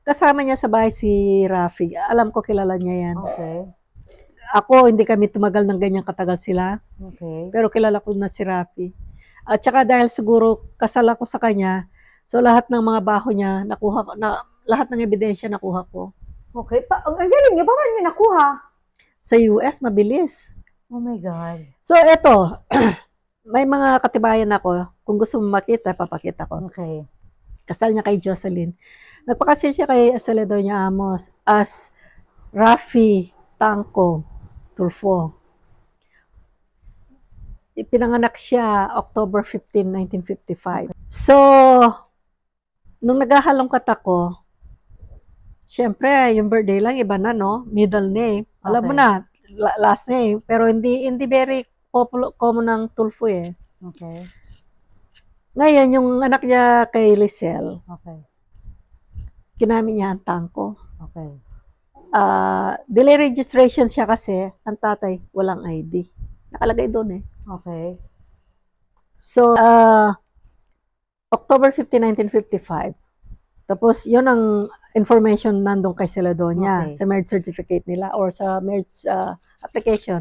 Kasama niya sa bahay si Rafi. Alam ko kilala niya yan. Okay. Ako, hindi kami tumagal ng ganyan katagal sila. Okay. Pero kilala ko na si Rafi. At saka dahil siguro kasal ako sa kanya, so lahat ng mga baho niya, nakuha ko, lahat ng ebidensya nakuha ko. Okay. Ang galing niyo, paano niyo nakuha? Sa US, mabilis. Oh my God. So, eto, may mga katibayan ako. Kung gusto mo makita, papakita ko. Okay. Kasal niya kay Jocelyn. Nagpakasil siya kay Celedonio Amos as Rafi Tanco Tulfo. Ipinanganak siya October 15, 1955. So, nung naghahalongkat ako, syempre, yung birthday lang, iba na, no? Middle name. Alam mo na, last name. Pero hindi very common ng Tulfo eh. Okay. Ngayon, yung anak niya kay Lisel, Okay. kinamit niya ang Tanco. Okay. Delay registration siya kasi, ang tatay, walang ID. Nakalagay doon eh. Okay. So, October 15, 1955. Tapos, yun ang information nandun kay Celedonia sa marriage certificate nila or sa marriage application.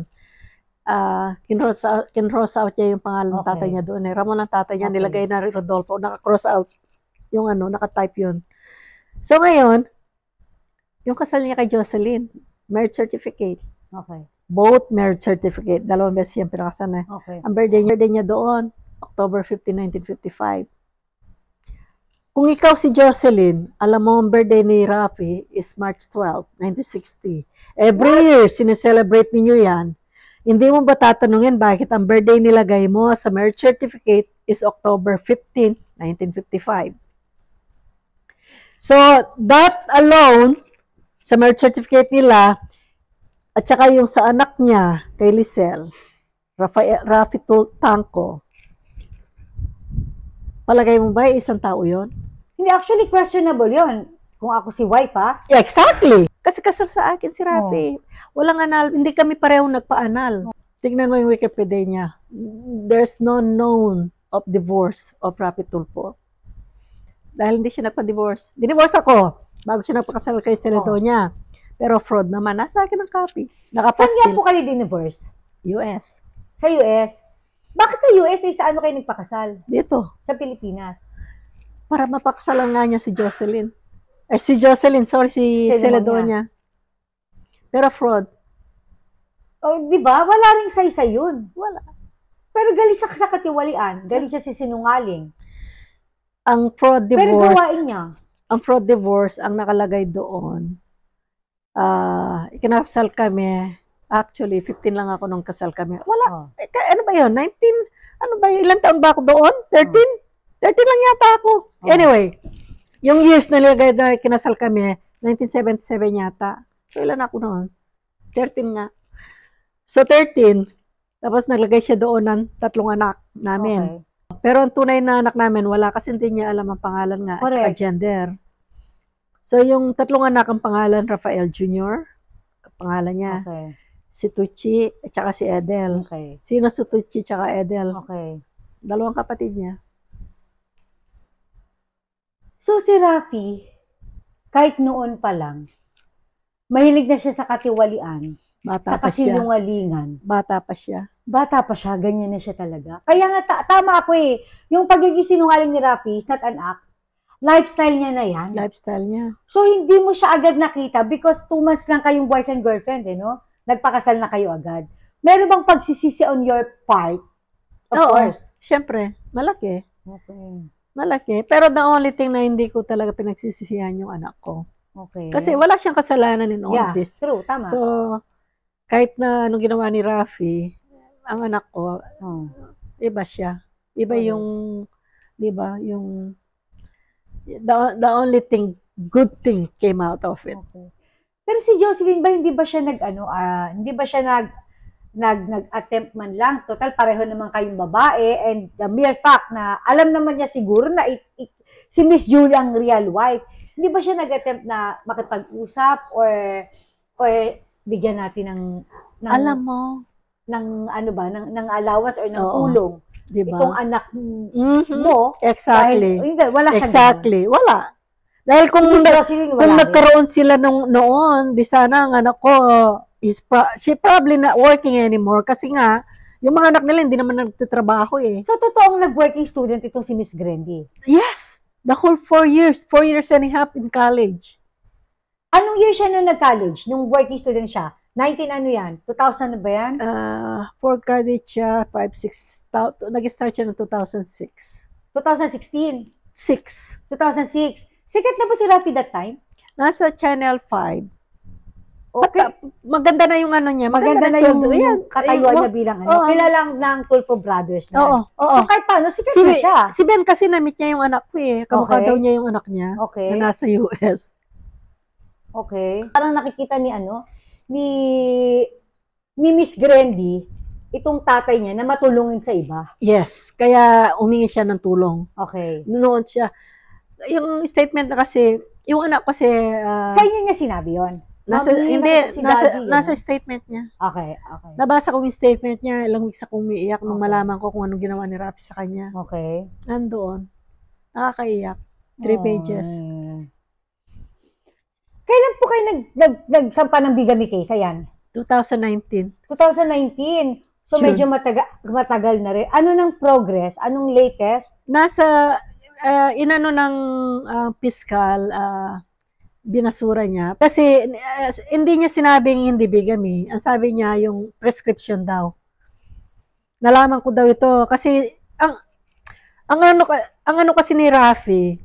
Kinross out niya yung pangalan ng tatay niya doon eh. Ramon ang tatay niya, nilagay na Rodolfo, naka-cross out yung naka-type yun. So, ngayon, yung kasal niya kay Jocelyn, marriage certificate. Okay. Both marriage certificate. Dalawang beses yung pinakasal na. Okay. Ang birthday niya doon, October 15, 1955. Kung ikaw si Jocelyn, alam mo ang birthday ni Rafi is March 12, 1960. Every year, sineselebrate ninyo yan. Hindi mo ba tatanungin bakit ang birthday nilagay mo sa marriage certificate is October 15, 1955? So, that alone, sa marriage certificate nila, at saka yung sa anak niya, kay Lisel, Rafi Tanco, palagay mo ba isang tao yon? Hindi, actually questionable yon. Kung ako si wife, ha? Yeah, exactly. Kasi kasal sa akin si Rafi. Walang anal, hindi kami pareho nagpa-anal. Tignan mo yung Wikipedia niya. There's no known of divorce of Rafi Tulfo. Dahil hindi siya nagpa-divorce. Dinivorce ako bago siya nagpakasal kay Celedonia. Pero fraud naman. Nasa akin ang copy. Saan nga po kayo dinivorce? US. Sa US? Bakit sa US sa ano kayo nagpakasal? Dito. Sa Pilipinas? Para mapakasalan nga niya si Jocelyn. Si Jocelyn, sorry, si Celedonia. Pero fraud. Oh, di ba? Wala ring say-say yun. Wala. Pero galing siya sa katiwalian. Galing siya sa sinungaling. Ang fraud divorce. Pero gawain niya. Ang fraud divorce, ang nakalagay doon, ikinasal kami, actually, 15 lang ako nung kasal kami. Wala, ano ba yun? 19, ano ba yun? Ilang taon ba ako doon? 13? 13 lang yata ako. Anyway, yung years na nilagay na kinasal kami, 1977 yata. So, ilan ako noon? 13 nga. So, 13, tapos naglagay siya doon ng 3 anak namin. Pero ang tunay na anak namin, wala kasi hindi niya alam ang pangalan nga at saka gender. So, yung 3 anak ang pangalan, Rafael Jr., pangalan niya. Si Tucci at saka si Edel. Sino si Tucci at saka Edel? 2 kapatid niya. So, si Rafi, kahit noon pa lang, mahilig na siya sa katiwalian, sa kasinungalingan. Bata pa siya. Bata pa siya, ganyan na siya talaga. Kaya nga, tama ako eh. Yung pagiging sinungaling ni Rafi is not an act. Lifestyle niya na yan. Lifestyle niya. So, hindi mo siya agad nakita because 2 months lang kayong boyfriend-girlfriend, eh, no? Nagpakasal na kayo agad. Meron bang pagsisisi on your part? Of course. Siyempre. Malaki. Malaki. Pero the only thing na hindi ko talaga pinagsisisihan yung anak ko. Kasi wala siyang kasalanan in all this. True. Tama. So, kahit na nung ginawa ni Rafi, ang anak ko, iba siya. Iba yung, di ba, yung, the only thing, good thing came out of it. Pero si Jocelyn ba, hindi ba siya hindi ba siya nag-attempt man lang? Total, pareho naman kayong babae and the mere fact na alam naman niya siguro na si Miss Julie ang real wife. Hindi ba siya nag-attempt na makipag-usap or bigyan natin ng alam mo, ng ano ba, ng allowance or ng tulong. Diba? Itong anak mo. Exactly. Dahil, wala siya. Exactly. Wala. Dahil kung, Miss Jocelyn, kung wala rin. nagkaroon sila noon, di sana ang anak ko, she probably not working anymore. Kasi nga, yung mga anak nila hindi naman nagtatrabaho eh. So, totoong nag-working student itong si Miss Grandy. Yes! The whole 4 years. 4 years and a half in college. Anong year siya nung nag-college? Nung working student siya? 19 ano yan? 2000 na ba yan? For college siya, 5, 6, nag-start siya ng 2006. 2016? 6. 2006? Sikat na ba si Rafi that time? Nasa Channel 5. Okay. Maganda na yung ano niya. Maganda na yung katayuan niya bilang ano. Oo. Kilalang ng Tulfo Brothers niya. Oo. So kahit paano, sikat na siya. Si Ben kasi na-meet niya yung anak ko eh. Kamukha Okay. daw niya yung anak niya Okay. na nasa US. Okay. Parang nakikita ni ni Miss Grandy, itong tatay niya na matulungin sa iba. Yes. Kaya umingi siya ng tulong. Okay. Noon siya. Yung statement na kasi, yung anak kasi, Sa inyo niya sinabi yon. nasa statement niya. Okay, okay. Nabasa ko yung statement niya, ilang weeks akong umiiyak nung malaman ko kung anong ginawa ni Rafi sa kanya. Okay. Nandoon. Nakakaiyak. 3 pages. Kailan po kayo nagsampa ng bigamy case? Ayan. 2019. 2019. So, Sure. medyo matagal na rin. Ano ng progress? Anong latest? Nasa, inano ng fiscal, binasura niya. Kasi, hindi niya sinabing hindi bigamy. Ang sabi niya, yung prescription daw. Nalaman ko daw ito. Kasi, ang ano kasi ni Rafi,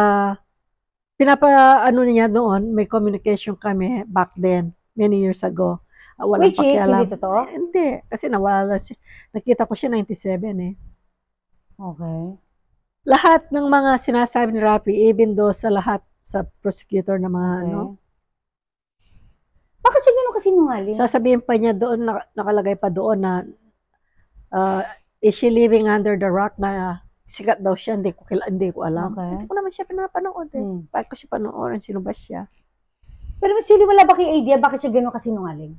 ano niya doon, may communication kami back then, many years ago. Walang Which is, pakialam. hindi totoo? Hindi, kasi nawala siya. Nakita ko siya 97 eh. Okay. Lahat ng mga sinasabi ni Rafi, even though sa lahat sa prosecutor na mga Okay. ano, Bakit siya gano'n kasinungaling? sasabihin pa niya doon, nakalagay pa doon na is she living under the rock na sikat daw siya, hindi ko alam. Okay. Hindi ko naman siya pinapanood eh. Bakit ko siya panoorin, sino ba siya? Pero Miss Julie, wala ba kayo idea bakit siya gano'n kasinungaling?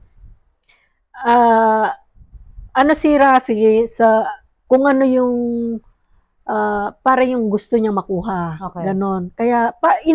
Ano si Rafi sa kung ano yung para yung gusto niya makuha. Okay. Ganon. Kaya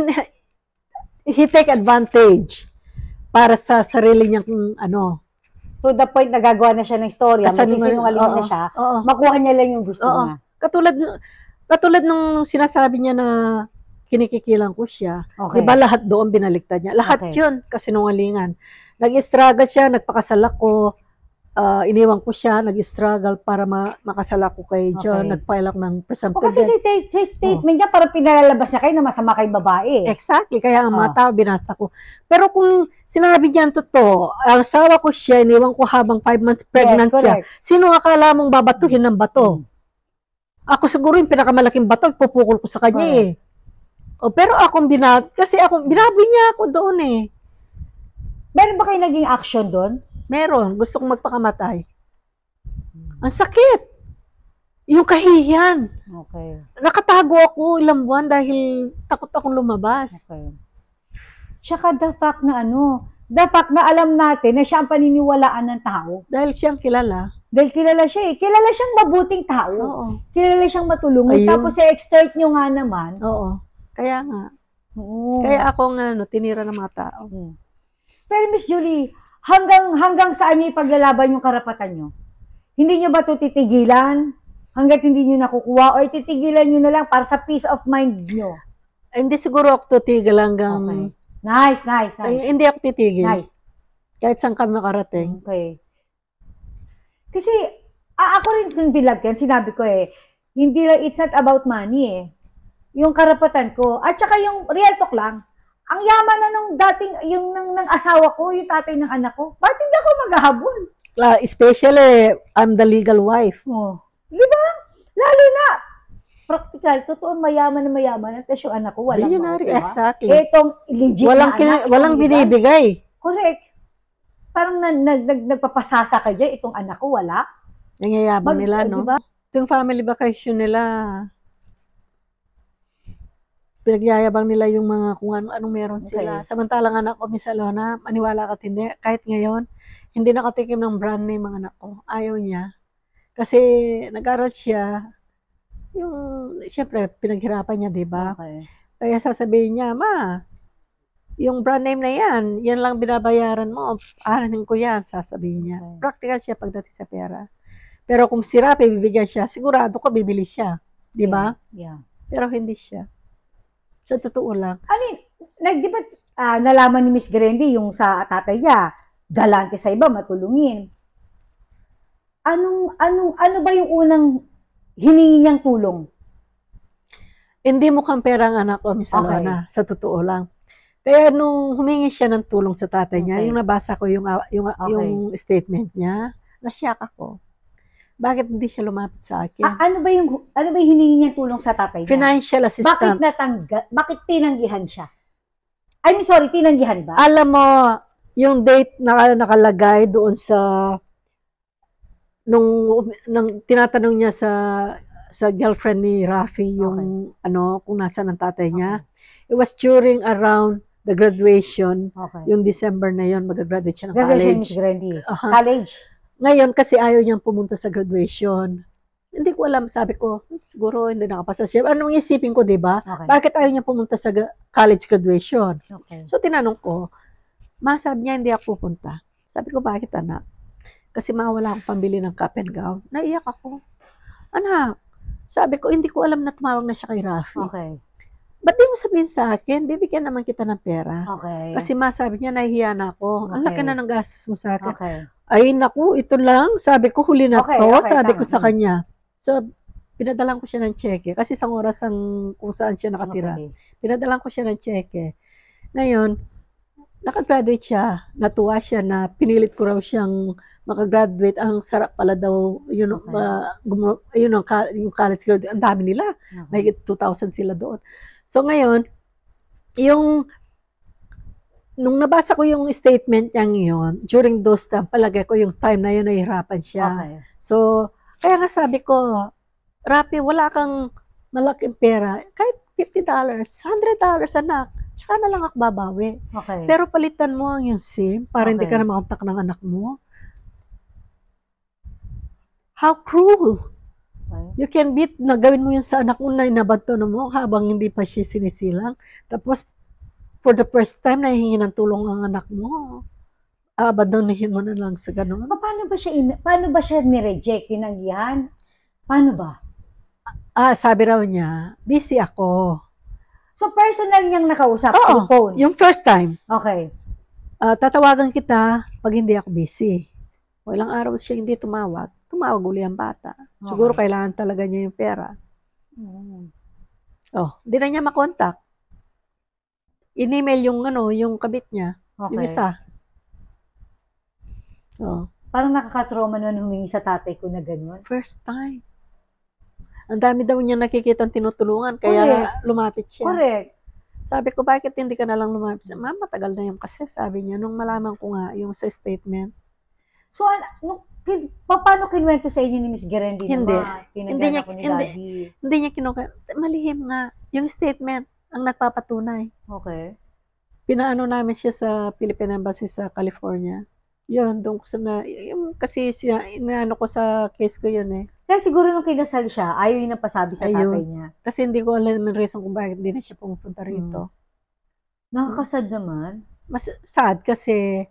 he take advantage para sa sarili niyang ano. To the point na gagawa na siya ng storya, magsisinungaling na siya, makuha niya lang yung gusto niya. Katulad nung sinasabi niya na kinikikilang ko siya. Okay. Diba lahat doon binaliktad niya? Lahat yun kasinungalingan. Nag-struggle siya, nagpakasal ako, iniwan ko siya, nag-struggle para makasal ako kay John, nag-file ako ng presumptive Kasi sa statement niya, parang pinalalabas niya kayo na masama kayong babae. Exactly, kaya ang mga tao binasa ko. Pero kung sinabi niya totoo, ang asawa ko siya, iniwan ko habang 5 months pregnant siya, sino akala mong babatuhin ng bato? Ako siguro yung pinakamalaking bato, pupukol ko sa kanya eh. Pero kasi binabi niya ako doon eh. Meron ba kayo naging action doon? Meron. Gusto kong magpakamatay. Ang sakit. Yung kahihiyan. Okay. Nakatago ako ilang buwan dahil takot akong lumabas. Okay. Tsaka the fact na alam natin na siya ang paniniwalaan ng tao. Dahil siyang kilala. Dahil kilala siya eh. Kilala siyang mabuting tao. Oo. Kilala siyang matulungin. Ayun. Tapos i-extort nyo nga naman. Oo. Kaya nga. Oo. Kaya ako nga, tinira ng mga tao. Pero Miss Julie, hanggang saan nyo ipaglalaban yung karapatan nyo? Hindi nyo ba ito titigilan hanggat hindi nyo nakukuha or titigilan nyo na lang para sa peace of mind nyo? Hindi siguro ako titigil hanggang... Okay. Nice. Hindi ako titigil. Nice. Kahit saan kami makarating. Okay. Kasi, ako rin yung binagyan, sinabi ko it's not about money eh. Yung karapatan ko. At saka yung real talk lang, ang yaman na nung dating, yung ng asawa ko, yung tatay ng anak ko, bakit hindi ako maghahabol? Especially, I'm the legal wife. Di ba? Lalo na, practical, totoo mayaman na mayaman, at yung anak ko, walang Millionary, diba? exactly. Itong legit na anak. Walang binibigay. Correct. Parang nagpapasasa ka dyan, itong anak ko, wala. Nangyayabang nila, no? Diba? Itong family vacation nila, pinagyayabang nila yung mga kung anong meron sila. Samantalang anak ko, Miss Alona, maniwala ka hindi, kahit ngayon, hindi nakatikim ng brand name mga anak ko. Ayaw niya. Kasi nag-aral siya, siyempre, pinaghirapan niya, di ba? Okay. Kaya sasabihin niya, ma, yung brand name na yan lang binabayaran mo, aranin ko yan, sasabihin niya. Okay. Practical siya pagdating sa pera. Pero kung si Rafi, bibigyan siya, sigurado ko bibili siya. Di ba? Yeah. Pero hindi siya. Sa totoo lang. Di ba nalaman ni Miss Grandy yung sa tatay niya, galante sa iba, matulungin. Ano ba yung unang hiningi niyang tulong? Hindi mukhang pera ang anak ko, Miss Alona, sa totoo lang. Kaya nung humingi siya ng tulong sa tatay niya, yung nabasa ko yung statement niya, nasyak ako. Bakit hindi siya lumapit sa akin? Ano ba yung hiningi niyang tulong sa tatay niya? Financial assistant. Bakit tinanggihan siya? I mean, sorry, tinanggihan ba? Alam mo, yung date na nakalagay doon sa nung tinatanong niya sa girlfriend ni Rafi yung kung nasaan ang tatay niya. It was during around the graduation, yung December na yon, mag-graduate siya ng Graduation, college. Miss Grandy. College. Ngayon, kasi ayaw niyang pumunta sa graduation. Hindi ko alam, sabi ko, siguro hindi nakapasa siya. Anong isipin ko, di ba? Bakit ayaw niya pumunta sa college graduation? So, tinanong ko, sabi niya, hindi ako pupunta. Sabi ko, bakit anak? Kasi mawala akong pambili ng cap and gown. Naiyak ako. Anak, sabi ko, hindi ko alam na tumawag na siya kay Rafi. Ba't di mo sabihin sa akin, bibigyan naman kita ng pera. Kasi sabi niya, nahihiya na ako. Ang laki na ng gastos mo sa akin. Ay, naku, ito lang. Sabi ko, huli na to. Sabi ko sa kanya. So, pinadalan ko siya ng cheque. Kasi isang oras kung saan siya nakatira. Pinadalan ko siya ng cheque. Ngayon, nakagraduate siya. Natuwa siya na pinilit ko raw siyang makagraduate. Ang sarap pala daw yung college graduate. Ang dami nila. May 2,000 sila doon. So ngayon, nung nabasa ko yung statement niyang yun, during those time, palagay ko yung time na yun, nahihirapan siya. So, kaya nga sabi ko, Rafi, wala kang malaking pera. Kahit $50, $100, anak. Tsaka na lang ako babawi. Pero palitan mo yung SIM para hindi ka na makontak ng anak mo. How cruel! You can beat na gawin mo yun sa anak mo na inabantono mo habang hindi pa siya sinisilang. Tapos, for the first time, nahihingi ng tulong ang anak mo. Abandonuhin mo na lang sa ganun. Paano ba siya ni-reject? Tinanggihan? Paano ba? Sabi raw niya, busy ako. So, personal niyang nakausap sa phone? Yung first time. Okay. Tatawagan kita pag hindi ako busy. O ilang araw siya hindi tumawag. Tumawag uli ang bata. Siguro kailangan talaga niya yung pera. Hindi na niya makontak. In-email yung kabit niya. Yung isa. Parang nakakatrauma naman humingi sa tatay ko na gano'n. First time. Ang dami daw niya nakikitang tinutulungan, kaya lumapit siya. Correct. Sabi ko, bakit hindi ka na lang lumapit? Ma'am, matagal na yung kasi, sabi niya, nung malaman ko nga yung sa statement. So, paano kinuwento sa inyo ni Miss Grandy Hindi. Hindi niya malihim nga. Yung statement ang nagpapatunay. Okay. Pinaano namin siya sa Philippine Embassy sa California. Yun, doon ko kasi inaano ko sa case ko yun eh. Kaya siguro nung kinasal siya, ayaw yun ang pasabi sa tatay niya. Kasi hindi ko alam yung reason kung bakit hindi na siya pumupunta rito. Nakakasad naman. Mas sad kasi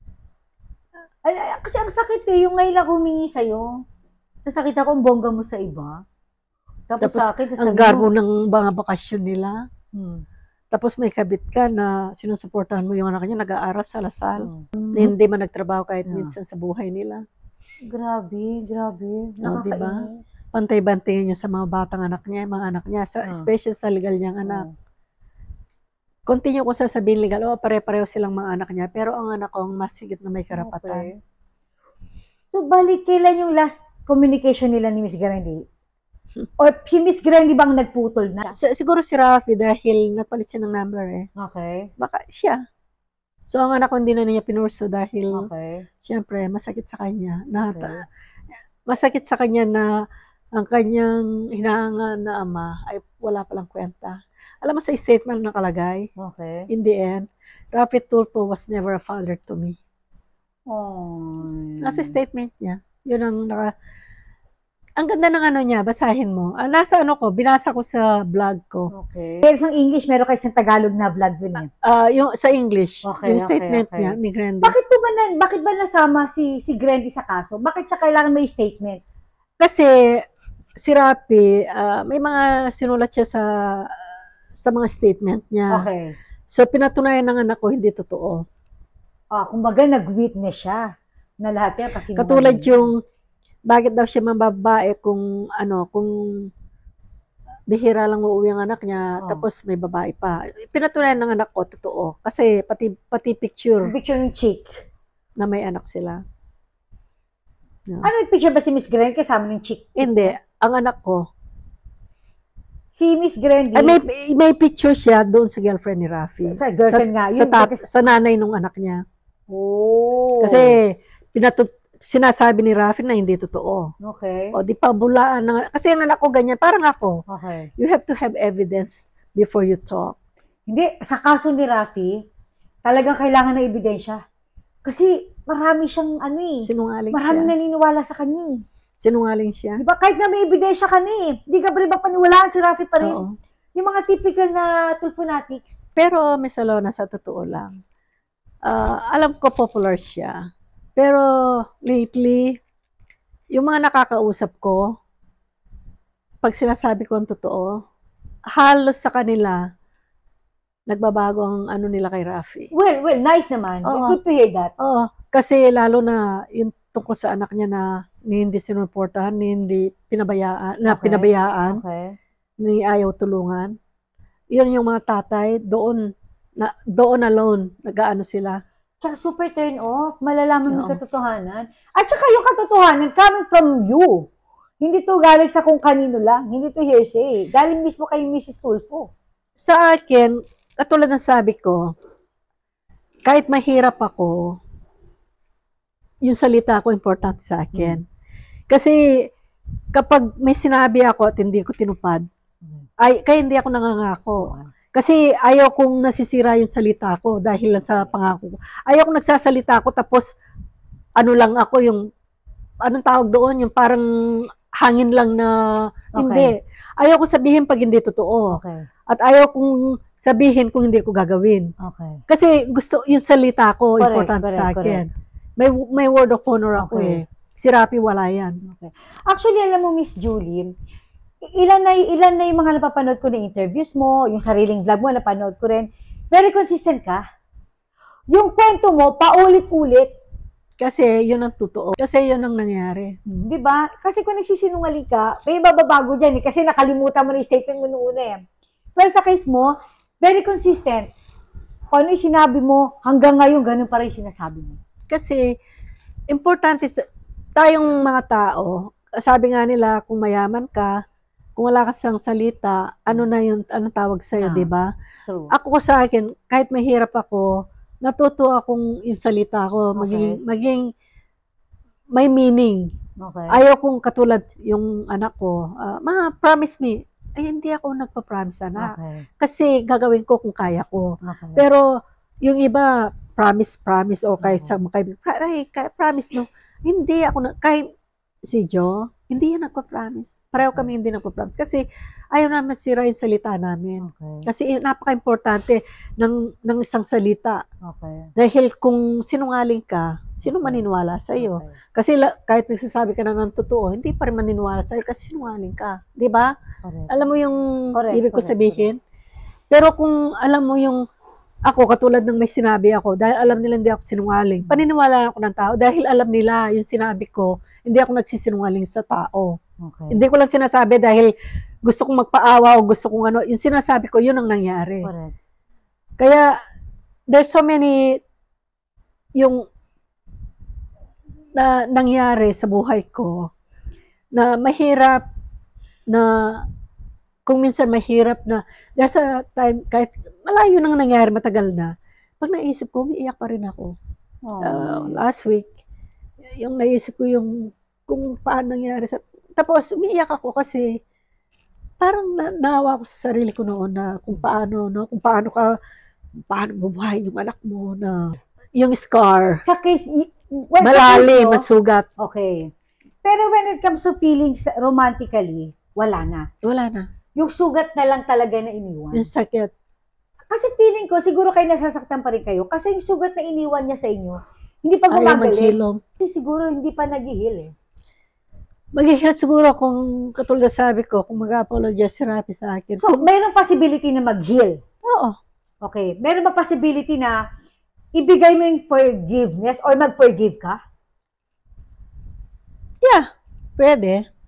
ang sakit eh, yung ngayon lang humingi sa'yo. Tapos nakita ko ang bongga mo sa iba. Tapos sa akin, ang garbo ng mga bakasyon nila. Tapos may kabit ka na sinusuportahan mo yung anak niya, nag-aaral sa Lasal. Hindi man nagtrabaho kahit minsan sa buhay nila. Grabe. Nakakainis. Diba? Pantay-bantayan niya sa mga batang anak niya, mga anak niya, especially sa legal niyang anak. Continue ko sasabihin legal, pare-pareho silang mga anak niya, pero ang anak ko ang mas higit na may karapatan. So, balik kailan yung last communication nila ni Miss Grandy? O si Miss Grandy bang nagputol na? Siguro si Rafi dahil nagpalit siya ng number eh. Okay. Baka siya. So, ang anak ko hindi na niya pinurso dahil syempre masakit sa kanya. Masakit sa kanya na ang kanyang hinahangan na ama ay wala palang kwenta. Alam mo sa statement nakalagay, in the end, Rafi Tulfo was never a father to me. Nasa statement niya. Yun ang Ang ganda ng ano niya, basahin mo. Nasa ano ko, binasa ko sa blog ko. Okay. Meron isang English, meron kayo isang Tagalog na vlog dun eh. Yung sa English, Okay, yung okay, statement okay. niya ni Grandy. Bakit ba nasama si Grandy sa kaso? Bakit siya kailangan may statement? Kasi si Rafi, may mga sinulat siya sa mga statement niya. Okay. So pinatunayan ng anak ko hindi totoo. Kumbaga nag-witness siya na lahat yan kasi Katulad yung bakit daw siya mababae kung bihira lang uuwi ang anak niya, tapos may babae pa. Pinatunayan ng anak ko, totoo. Kasi pati picture ng chick na may anak sila. No. Ano yung picture ba si Miss Grandy kasama ng chick? Hindi. Ang anak ko. Si Miss Grandy? May picture siya doon sa girlfriend ni Rafi. Sa girlfriend nga. Sa nanay nung anak niya. Oh. Kasi sinasabi ni Rafi na hindi totoo. Okay. O di pa bulaan. Kasi ang anak ko ganyan, parang ako. Okay. You have to have evidence before you talk. Hindi, sa kaso ni Rafi, talagang kailangan ng ebidensya. Kasi marami siyang sinungaling maraming naniniwala sa kanya. Sinungaling siya. Diba? Kahit na may ebidensya ka na Hindi ka ba rin paniwalaan si Rafi pa rin? Oo. Yung mga typical na tulfonatics. Pero, Miss Alona, sa totoo lang, alam ko popular siya. Pero lately, yung mga nakakausap ko, pag sinasabi ko ang totoo, halos sa kanila, nagbabago ang ano nila kay Rafi. Well, nice naman. Good to hear that. Oo, kasi lalo na yung tungkol sa anak niya na hindi sinuportahan, hindi pinabayaan, ni ayaw tulungan. Yun yung mga tatay, doon alone, nag-aano sila. Tsaka super turn off, malalaman yung katotohanan. At tsaka yung katotohanan coming from you. Hindi to galing sa kung kanino lang. Hindi to hearsay. Galing mismo kay Mrs. Tulfo. Sa akin, katulad ng sabi ko, kahit mahirap ako, yung salita ko importante sa akin. Kasi kapag may sinabi ako at hindi ko tinupad, kaya hindi ako nangangako. Kasi ayaw kong nasisira yung salita ko dahil sa pangako ko. Ayaw kong nagsasalita ako tapos ano lang ako yung, anong tawag doon, yung parang hangin lang na hindi. Ayaw kong sabihin pag hindi totoo. Okay. At ayaw kong sabihin kung hindi ko gagawin. Okay. Kasi gusto yung salita ko, importante sa akin. May word of honor ako Si Rafi wala yan. Okay. Actually, alam mo, Miss Julie, ilan na yung mga napapanood ko na interviews mo, yung sariling vlog mo, napanood ko rin. Very consistent ka. Yung kwento mo, paulit-ulit. Kasi yun ang totoo. Kasi yun ang nangyari. Di ba? Kasi kung nagsisinungaling ka, may bababago dyan kasi nakalimutan mo na yung statement mo noon Pero sa case mo, very consistent. Kung ano yung sinabi mo, hanggang ngayon, ganun pa rin sinasabi mo. Kasi, importante tayong mga tao, sabi nga nila, kung mayaman ka, kung wala ka sang salita, anong tawag sa'yo, di ba? Ako sa akin, kahit mahirap ako, natuto akong yung salita ko, maging may meaning. Okay. Ayaw kong katulad yung anak ko, promise me, hindi ako nagpa-promise, anak. Okay. Kasi gagawin ko kung kaya ko. Okay. Pero yung iba, promise, o kahit sa mga promise, no? Hindi ako, kahit si Joe, hindi yan nagpa-promise. Pareho kami hindi nagpa-promise. Kasi ayaw naman masira yung salita namin. Okay. Kasi napaka-importante ng isang salita. Okay. Dahil kung sinungaling ka, sino maniniwala sa iyo? Okay. Kasi kahit nagsasabi ka na ng totoo, hindi pa rin maniniwala sa iyo kasi sinungaling ka. Di ba? Alam mo yung ibig ko sabihin? Pero kung alam mo yung ako, katulad ng may sinabi ako, dahil alam nila hindi ako sinungaling, paniniwala ako ng tao dahil alam nila yung sinabi ko, hindi ako nagsisinungaling sa tao. Okay. Hindi ko lang sinasabi dahil gusto kong magpaawa o gusto kong ano, yung sinasabi ko, yun ang nangyari. Correct. Kaya, there's so many yung na nangyari sa buhay ko na mahirap na kung minsan mahirap na there's a time kahit malayo nang nangyari, matagal na. Pag naisip ko, umiiyak pa rin ako. Last week, yung naisip ko yung kung paano nangyari. Tapos, umiiyak ako kasi parang naawa ko sa sarili ko noon na kung paano bubuhayin yung anak mo na yung scar. Sa case, malalim, masugat. Okay. Pero when it comes to feelings romantically, wala na. Wala na. Yung sugat na lang talaga na iniwan. Yung sakit. Kasi feeling ko, siguro kayo nasasaktan pa rin kayo. Kasi yung sugat na iniwan niya sa inyo, hindi pa Ayaw gumagaling. maghilom. Kasi siguro hindi pa nag-heal eh. Mag-heal siguro kung katulad sabi ko, kung mag-apologize si Rafi sa akin. So, mayroong possibility na mag-heal. Oo. Okay. Meron ba possibility na ibigay mo yung forgiveness or mag-forgive ka? Yeah. Pwede.